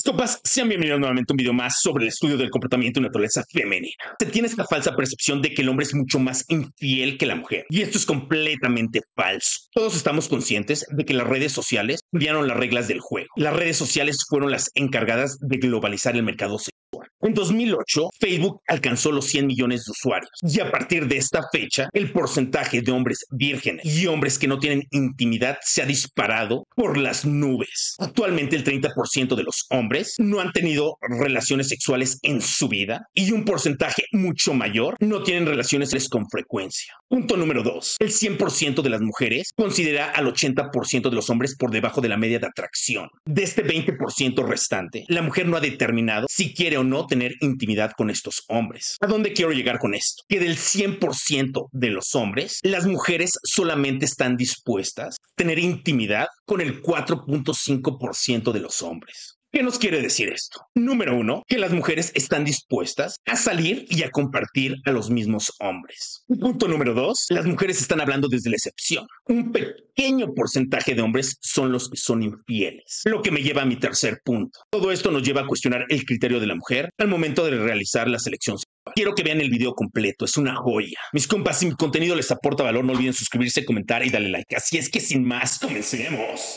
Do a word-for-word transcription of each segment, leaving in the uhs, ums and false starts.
Copas, sean bienvenidos nuevamente a un video más sobre el estudio del comportamiento y naturaleza femenina. Se tiene esta falsa percepción de que el hombre es mucho más infiel que la mujer, y esto es completamente falso. Todos estamos conscientes de que las redes sociales cambiaron las reglas del juego. Las redes sociales fueron las encargadas de globalizar el mercado sexual. En dos mil ocho, Facebook alcanzó los cien millones de usuarios, y a partir de esta fecha, el porcentaje de hombres vírgenes y hombres que no tienen intimidad se ha disparado por las nubes. Actualmente, el treinta por ciento de los hombres no han tenido relaciones sexuales en su vida, y un porcentaje mucho mayor no tienen relaciones con frecuencia. Punto número dos. El cien por ciento de las mujeres considera al ochenta por ciento de los hombres por debajo de la media de atracción. De este veinte por ciento restante, la mujer no ha determinado si quiere o no tener intimidad con estos hombres. ¿A dónde quiero llegar con esto? Que del cien por ciento de los hombres, las mujeres solamente están dispuestas a tener intimidad con el cuatro punto cinco por ciento de los hombres. ¿Qué nos quiere decir esto? Número uno, que las mujeres están dispuestas a salir y a compartir a los mismos hombres. Punto número dos, las mujeres están hablando desde la excepción. Un pequeño porcentaje de hombres son los que son infieles. Lo que me lleva a mi tercer punto. Todo esto nos lleva a cuestionar el criterio de la mujer al momento de realizar la selección sexual. Quiero que vean el video completo, es una joya. Mis compas, si mi contenido les aporta valor, no olviden suscribirse, comentar y darle like. Así es que sin más, comencemos.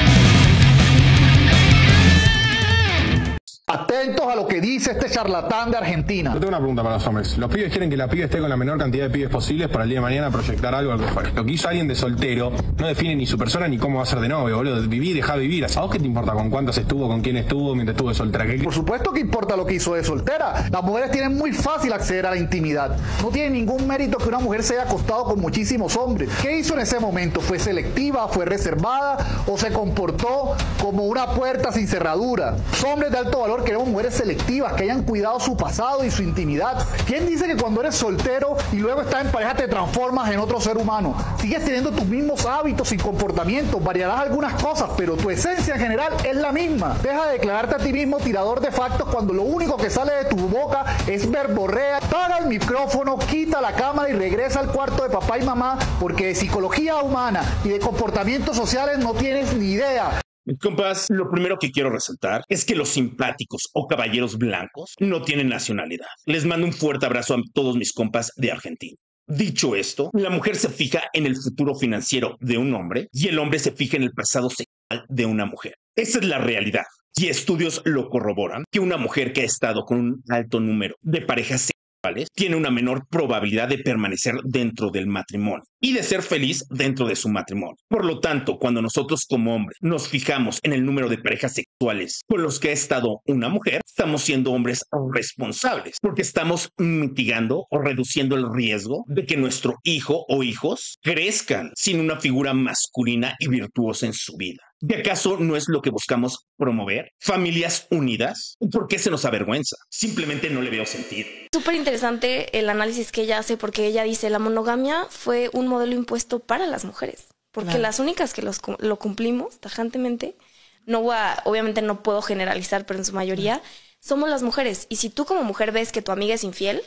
Atentos a lo que dice este charlatán de Argentina. Yo tengo una pregunta para los hombres. Los pibes quieren que la piba esté con la menor cantidad de pibes posibles para el día de mañana proyectar algo al que fuera. Lo que hizo alguien de soltero no define ni su persona ni cómo va a ser de novio, boludo. Viví y dejá vivir. ¿A vos qué te importa con cuántos estuvo, con quién estuvo mientras estuvo de soltera? ¿Qué... Por supuesto que importa lo que hizo de soltera. Las mujeres tienen muy fácil acceder a la intimidad. No tiene ningún mérito que una mujer se haya acostado con muchísimos hombres. ¿Qué hizo en ese momento? ¿Fue selectiva? ¿Fue reservada? ¿O se comportó como una puerta sin cerradura? Los hombres de alto valor queremos mujeres selectivas que hayan cuidado su pasado y su intimidad. ¿Quién dice que cuando eres soltero y luego estás en pareja te transformas en otro ser humano? Sigues teniendo tus mismos hábitos y comportamientos, variarás algunas cosas, pero tu esencia en general es la misma. Deja de declararte a ti mismo tirador de factos cuando lo único que sale de tu boca es verborrea. Apaga el micrófono, quita la cámara y regresa al cuarto de papá y mamá, porque de psicología humana y de comportamientos sociales no tienes ni idea. Mis compas, lo primero que quiero resaltar es que los simpáticos o caballeros blancos no tienen nacionalidad. Les mando un fuerte abrazo a todos mis compas de Argentina. Dicho esto, la mujer se fija en el futuro financiero de un hombre y el hombre se fija en el pasado sexual de una mujer. Esa es la realidad. Y estudios lo corroboran, que una mujer que ha estado con un alto número de parejas sexuales tiene una menor probabilidad de permanecer dentro del matrimonio y de ser feliz dentro de su matrimonio. Por lo tanto, cuando nosotros como hombres nos fijamos en el número de parejas sexuales con los que ha estado una mujer, estamos siendo hombres responsables porque estamos mitigando o reduciendo el riesgo de que nuestro hijo o hijos crezcan sin una figura masculina y virtuosa en su vida. ¿De acaso no es lo que buscamos promover? ¿Familias unidas? ¿Por qué se nos avergüenza? Simplemente no le veo sentido. Súper interesante el análisis que ella hace, porque ella dice la monogamia fue un modelo impuesto para las mujeres, porque claro, las únicas que los, lo cumplimos tajantemente, no voy a, obviamente no puedo generalizar, pero en su mayoría, somos las mujeres. Y si tú como mujer ves que tu amiga es infiel,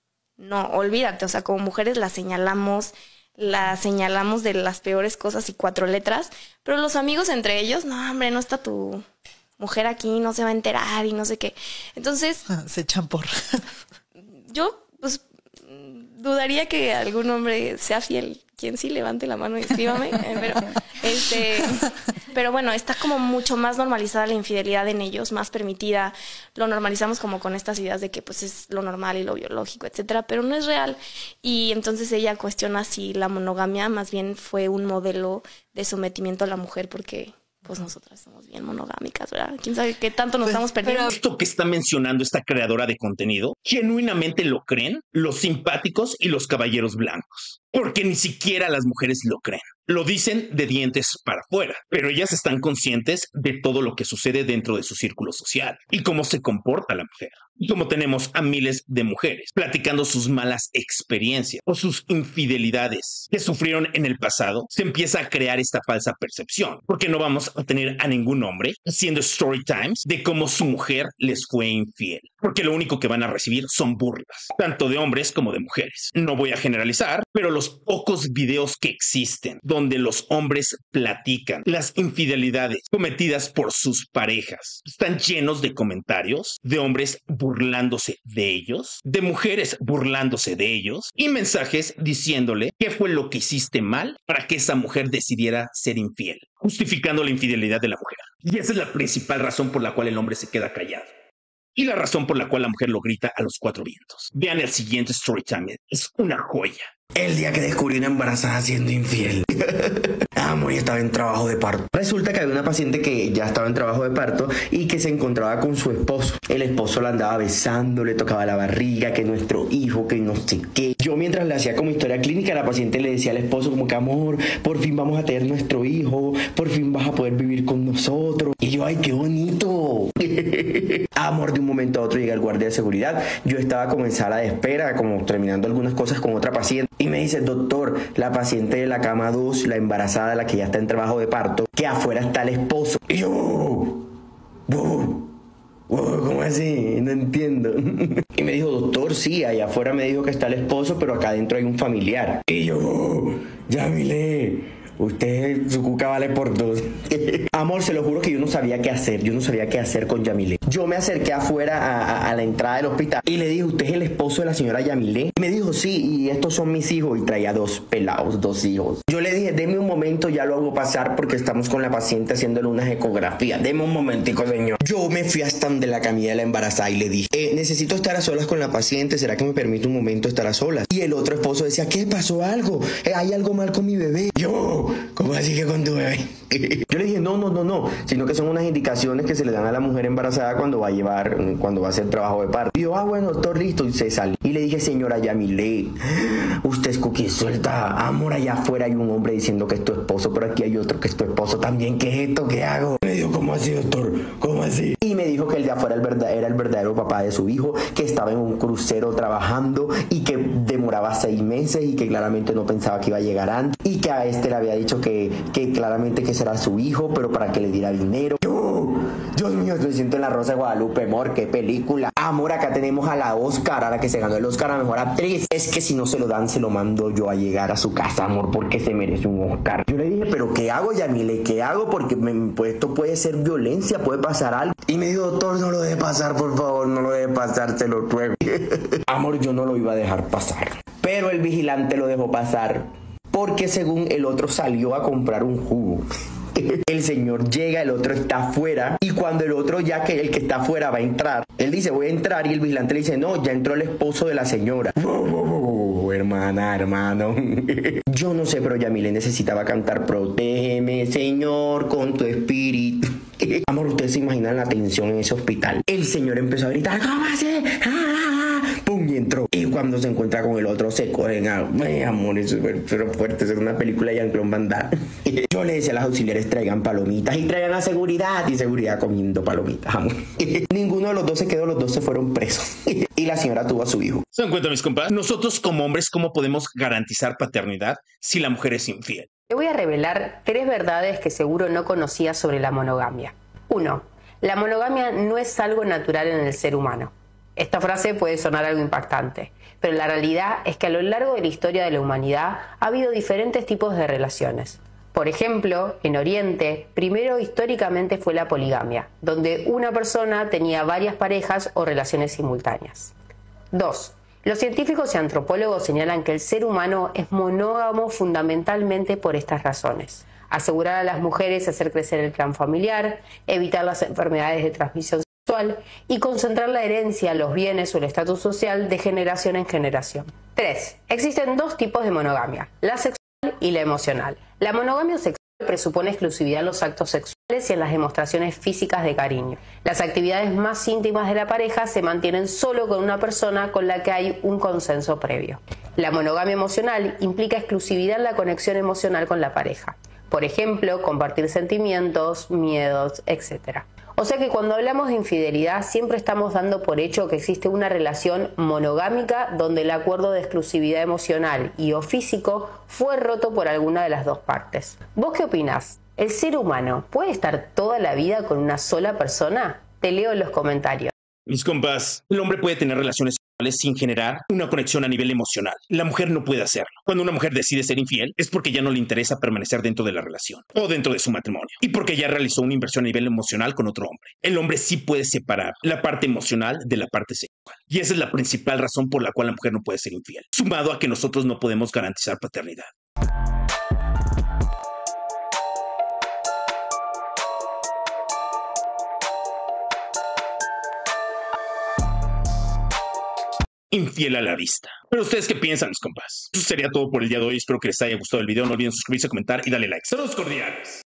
no, olvídate, o sea, como mujeres la señalamos, la señalamos de las peores cosas y cuatro letras, pero los amigos entre ellos, no, hombre, no está tu mujer aquí, no se va a enterar y no sé qué. Entonces... se echan por... yo, pues, dudaría que algún hombre sea fiel. Quien sí, levante la mano y escríbame. Eh, pero, este, pero bueno, está como mucho más normalizada la infidelidad en ellos, más permitida. Lo normalizamos como con estas ideas de que pues es lo normal y lo biológico, etcétera, pero no es real. Y entonces ella cuestiona si la monogamia más bien fue un modelo de sometimiento a la mujer, porque pues nosotras somos bien monogámicas, ¿verdad? ¿Quién sabe qué tanto nos estamos perdiendo? Esto que está mencionando esta creadora de contenido, genuinamente lo creen los simpáticos y los caballeros blancos. Porque ni siquiera las mujeres lo creen. Lo dicen de dientes para afuera, pero ellas están conscientes de todo lo que sucede dentro de su círculo social y cómo se comporta la mujer. Y como tenemos a miles de mujeres platicando sus malas experiencias o sus infidelidades que sufrieron en el pasado, se empieza a crear esta falsa percepción, porque no vamos a tener a ningún hombre haciendo story times de cómo su mujer les fue infiel, porque lo único que van a recibir son burlas, tanto de hombres como de mujeres. No voy a generalizar, pero los los pocos videos que existen donde los hombres platican las infidelidades cometidas por sus parejas están llenos de comentarios de hombres burlándose de ellos, de mujeres burlándose de ellos y mensajes diciéndole qué fue lo que hiciste mal para que esa mujer decidiera ser infiel, justificando la infidelidad de la mujer. Y esa es la principal razón por la cual el hombre se queda callado. Y la razón por la cual la mujer lo grita a los cuatro vientos. Vean el siguiente story time. Es una joya. El día que descubrí una embarazada siendo infiel. Amor, y estaba en trabajo de parto. Resulta que había una paciente que ya estaba en trabajo de parto y que se encontraba con su esposo. El esposo la andaba besando, le tocaba la barriga, que nuestro hijo, que no sé qué. Yo mientras le hacía como historia clínica, la paciente le decía al esposo como que, amor, por fin vamos a tener nuestro hijo, por fin vas a poder vivir con nosotros. Y yo, ay, qué bonito. Amor, de un momento a otro llega el guardia de seguridad. Yo estaba como en sala de espera, como terminando algunas cosas con otra paciente. Y me dice, doctor, la paciente de la cama dos, la embarazada, la que ya está en trabajo de parto, que afuera está el esposo. Y yo, wow, wow, wow, ¿cómo así? No entiendo. Y me dijo, doctor, sí, allá afuera me dijo que está el esposo, pero acá adentro hay un familiar. Y yo, wow, Yamile, usted, su cuca vale por dos. Amor, se lo juro que yo no sabía qué hacer. Yo no sabía qué hacer con Yamile. Yo me acerqué afuera a, a, a la entrada del hospital y le dije, ¿usted es el esposo de la señora Yamile? Y me dijo, sí, y estos son mis hijos. Y traía dos pelados, dos hijos. Yo le dije, deme un momento, ya lo hago pasar porque estamos con la paciente haciéndole unas ecografías. Deme un momentico, señor. Yo me fui hasta donde la camilla de la embarazada y le dije, eh, necesito estar a solas con la paciente. ¿Será que me permite un momento estar a solas? Y el otro esposo decía, ¿qué pasó algo? Eh, ¿Hay algo mal con mi bebé? Yo, ¿cómo así que con tu bebé? Yo le dije, no, no, no, no, sino que son unas indicaciones que se le dan a la mujer embarazada cuando va a llevar, cuando va a hacer trabajo de parto. Y yo, ah, bueno, doctor, listo, y se salió. Y le dije, señora Yamile, usted es cookie suelta, amor, allá afuera hay un hombre diciendo que es tu esposo, pero aquí hay otro que es tu esposo también, ¿qué es esto? ¿Qué hago? Me dijo, ¿cómo así, doctor? ¿Cómo así? Y me dijo que el de afuera el verdad, era el verdadero papá de su hijo, que estaba en un crucero trabajando y que demoraba seis meses y que claramente no pensaba que iba a llegar antes y que a este le había dicho que, que claramente que será su hijo, pero para que le diera dinero. Yo, Dios mío, me siento en La Rosa de Guadalupe, amor, qué película. Amor, acá tenemos a la Oscar, a la que se ganó el Oscar a Mejor Actriz. Es que si no se lo dan, se lo mando yo a llegar a su casa, amor, porque se merece un Oscar. Yo le dije, pero ¿qué hago, Yamile? ¿Qué hago? Porque me, pues, esto puede ser violencia, puede pasar algo. Y me dijo, doctor, no lo deje pasar, por favor, no lo deje pasar, se lo ruego. Amor, yo no lo iba a dejar pasar. Pero el vigilante lo dejó pasar porque según el otro salió a comprar un jugo. El señor llega, el otro está afuera y cuando el otro ya que el que está afuera va a entrar, él dice voy a entrar y el vigilante le dice no, ya entró el esposo de la señora. Wow, wow, wow, hermana, hermano. Yo no sé, pero Yamile necesitaba cantar protégeme, Señor, con tu espíritu. Amor, ustedes se imaginan la tensión en ese hospital. El señor empezó a gritar, ¿cómo así? ¡Ah! ¡Pum! Y entró. Y cuando se encuentra con el otro, se cogen a... Ay, amor, es súper fuerte. Es una película de Jean-Claude Van Damme. Yo le decía a las auxiliares, traigan palomitas. Y traigan a seguridad. Y seguridad comiendo palomitas, amor. Ninguno de los dos se quedó, los dos se fueron presos. Y la señora tuvo a su hijo. ¿Se dan cuenta, mis compas? Nosotros como hombres, ¿cómo podemos garantizar paternidad si la mujer es infiel? Te voy a revelar tres verdades que seguro no conocías sobre la monogamia. Uno, la monogamia no es algo natural en el ser humano. Esta frase puede sonar algo impactante, pero la realidad es que a lo largo de la historia de la humanidad ha habido diferentes tipos de relaciones. Por ejemplo, en Oriente, primero históricamente fue la poligamia, donde una persona tenía varias parejas o relaciones simultáneas. Dos, los científicos y antropólogos señalan que el ser humano es monógamo fundamentalmente por estas razones. Asegurar a las mujeres hacer crecer el clan familiar, evitar las enfermedades de transmisión sexual y concentrar la herencia, los bienes o el estatus social de generación en generación. Tres. Existen dos tipos de monogamia, la sexual y la emocional. La monogamia sexual presupone exclusividad en los actos sexuales y en las demostraciones físicas de cariño. Las actividades más íntimas de la pareja se mantienen solo con una persona con la que hay un consenso previo. La monogamia emocional implica exclusividad en la conexión emocional con la pareja. Por ejemplo, compartir sentimientos, miedos, etcétera. O sea que cuando hablamos de infidelidad siempre estamos dando por hecho que existe una relación monogámica donde el acuerdo de exclusividad emocional y o físico fue roto por alguna de las dos partes. ¿Vos qué opinás? ¿El ser humano puede estar toda la vida con una sola persona? Te leo en los comentarios. Mis compas, el hombre puede tener relaciones sexuales sin generar una conexión a nivel emocional. La mujer no puede hacerlo. Cuando una mujer decide ser infiel es porque ya no le interesa permanecer dentro de la relación o dentro de su matrimonio y porque ya realizó una inversión a nivel emocional con otro hombre. El hombre sí puede separar la parte emocional de la parte sexual y esa es la principal razón por la cual la mujer no puede ser infiel, sumado a que nosotros no podemos garantizar paternidad. Infiel a la vista. Pero ustedes qué piensan, mis compas. Eso sería todo por el día de hoy. Espero que les haya gustado el video. No olviden suscribirse, comentar y darle like. Saludos cordiales.